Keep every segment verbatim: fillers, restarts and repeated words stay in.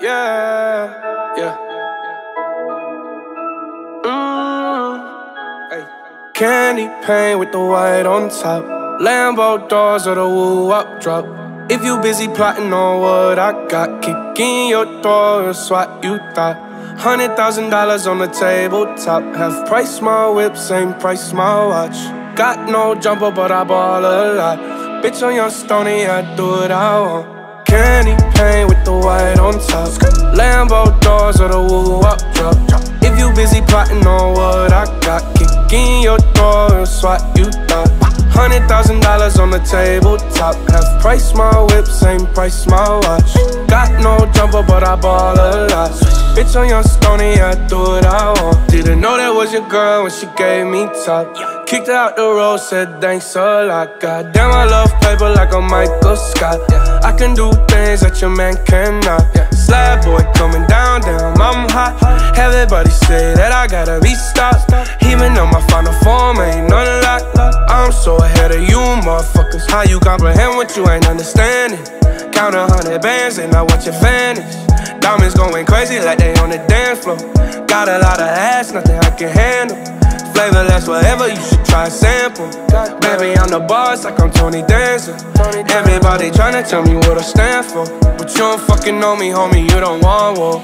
yeah, yeah. Mm. Hey. Candy paint with the white on top, Lambo doors or the woo-up drop. If you busy plotting on what I got, kick in your door, it's what you thought. Hundred thousand dollars on the tabletop, half price my whip, same price my watch. Got no jumper, but I ball a lot. Bitch on your stony, I do what I want. Candy paint with the white on top, Lambo doors or the woo-up drop. If you busy plotting on what I got, kick in your door, it's what you thought. Hundred thousand dollars on the tabletop, half price my whip, same price my watch. Got no jumper, but I ball a lot. Bitch on your stony, I do what I want. Didn't know that was your girl when she gave me top. Kicked her out the road, said thanks a lot. Goddamn, I love paper like a Michael Scott. I can do things that your man cannot. Slab boy coming down, damn, I'm hot. Everybody say that I gotta be stopped. Even though my final form ain't none of that. I'm so ahead of you, motherfuckers. How you comprehend what you ain't understanding? Count a hundred bands and I watch it vanish. Diamonds going crazy like they on the dance floor. Got a lot of ass, nothing I can handle. Flavorless, whatever, you should try a sample. Baby, I'm the boss like I'm Tony Danza. Everybody tryna tell me what I stand for, but you don't fucking know me, homie, you don't want war.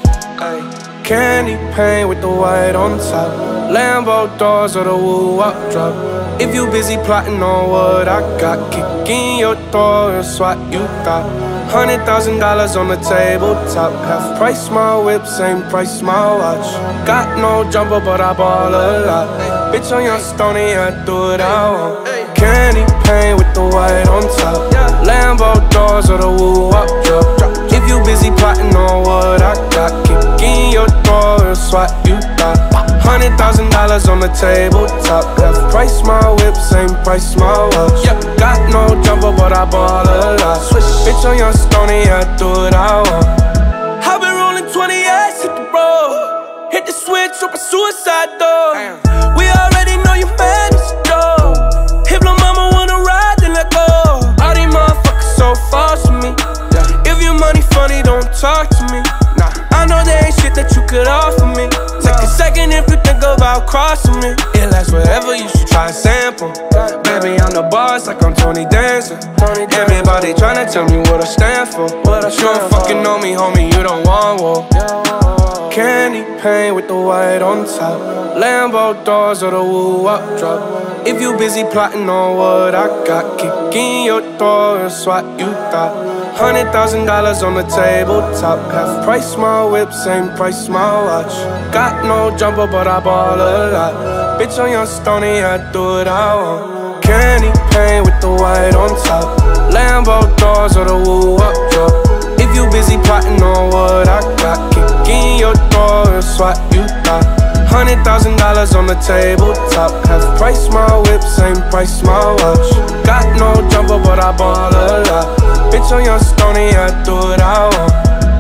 Candy paint with the white on top, Lambo doors or the woo-up drop. If you busy plotting on what I got, kick in your door, it's what you thought. Hundred thousand dollars on the tabletop, half price my whip, same price my watch. Got no jumper, but I ball a lot. Bitch on your stony, I do what I want. Candy paint with the white on top, Lambo doors or the woo-up drop. If you busy plotting on what I got, kick in your door, it's what you thought. Hundred thousand dollars on the tabletop, half price my whip, same price my watch. Got no jumper, but I ball a lot. Bitch on your stony, I do what I want. I've been rolling twenty-eights, hit the road, hit the switch, open suicide door. We already know your man is a dog. If little mama wanna ride, then let go. All these motherfuckers so false to me. If your money funny, don't talk to me. Nah, I know there ain't shit that you could offer me. Take a second if you think about crossing me. It lasts forever, you should try a sample. Baby, I'm the boss like I'm Tony Danza. Everybody tryna tell me what I stand for, but you don't fucking know me, homie, you don't want war. Candy paint with the white on top, Lambo doors or the woo-up drop. If you busy plotting on what I got, kick in your door, it's what you thought. Hundred thousand dollars on the tabletop, half price my whip, same price my watch. Got no jumper, but I ball a lot. Bitch on your stony, I do what I want. Candy paint with the white on top, Lambo doors or the woo-up drop. If you busy plotting on what I got, kick in your door, it's what you thought. Hundred thousand dollars on the tabletop, half price my whip, same price my watch. Got no jumper, but I ball a lot. Bitch on your stony, I do what I want.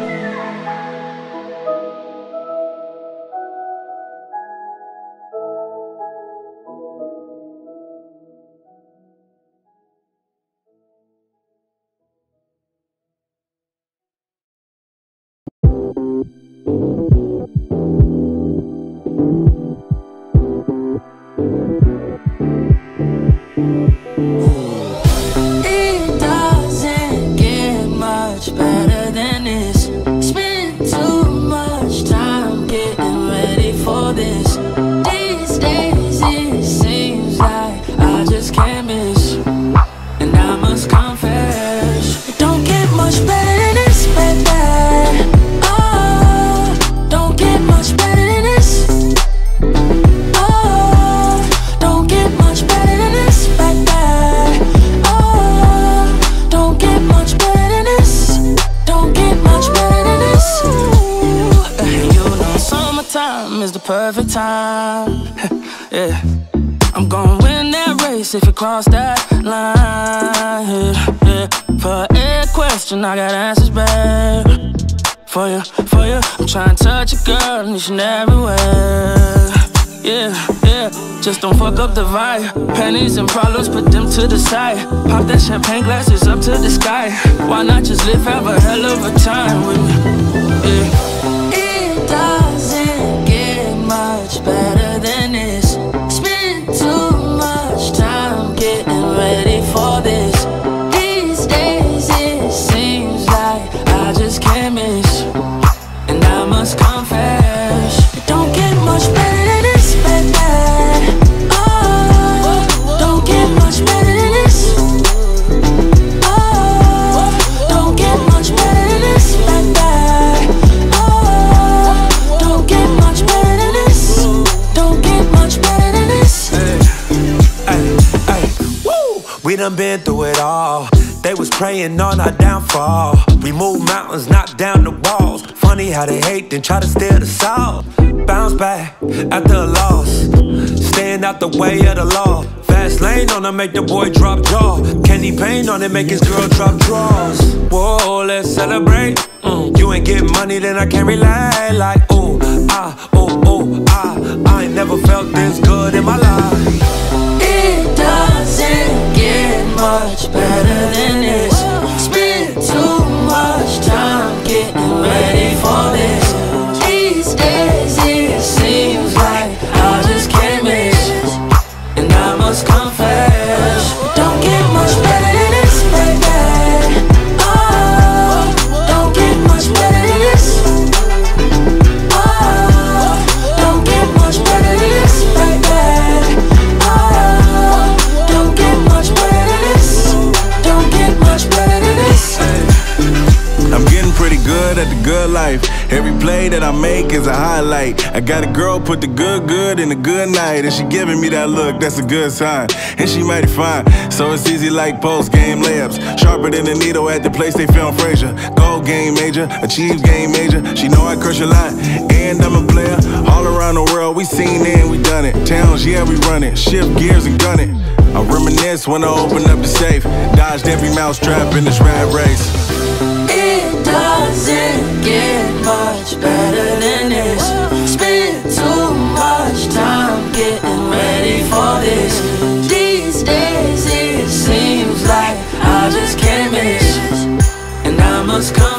It doesn't get much better than this. Spend too much time getting ready for this. These days it seems like I just can't miss, and I must confess, it don't get much better than this, baby. Oh, don't get much better than this. Oh, don't get much better than this, baby. Time is the perfect time. Yeah, I'm gonna win that race if you cross that line. Yeah, yeah. For every question, I got answers back for you, for you. I'm trying to touch a girl each and everywhere. Yeah, yeah. Just don't fuck up the vibe. Pennies and problems, put them to the side. Pop that champagne glasses up to the sky. Why not just live, have a hell of a time with me? yeah. It doesn't get much better than this. Spend too much time getting ready for this. These days it seems like I just can't miss. And I must confess, it don't get much better than this, baby. Oh, don't get much better than this. Oh, don't get much better than this, baby. Oh, don't get much better than this. Don't get much better than this. Ay, ay, woo! We done been through it all. They was praying on our downfall. We moved mountains, knocked down the walls. Funny how they hate, then try to steal the soul. Bounce back after a loss. Staying out the way of the law. Fast lane on her, make the boy drop jaw. Candy paint on it, make his girl drop draws. Whoa, let's celebrate. Mm. You ain't get money, then I can't relate. Like, ooh, ah, ooh, ooh, ah. I ain't never felt this good in my life. It doesn't get much better than this. Spend too much time getting ready for this. These days it seems like I just can't miss. And I must confess, it don't get much better than this, baby. Oh, don't get much better than this. Oh, don't get much better than this, baby. Oh, don't get much better than this. Don't get much better than this. I'm getting pretty good at the good life. Every play that I make is a highlight. I got a girl put the good good in the good night, and she giving me that look, that's a good sign. And she mighty fine, so it's easy like post-game layups. Sharper than a needle at the place they film Frazier. Gold game major, achieve game major. She know I crush a lot, and I'm a player. All around the world, we seen it and we done it. Towns, yeah, we run it. Shift gears and gun it. I reminisce when I open up the safe. Dodged every mousetrap in this rat race. It doesn't get much better than this. Spend too much time getting ready for this. These days it seems like I just can't miss. And I must come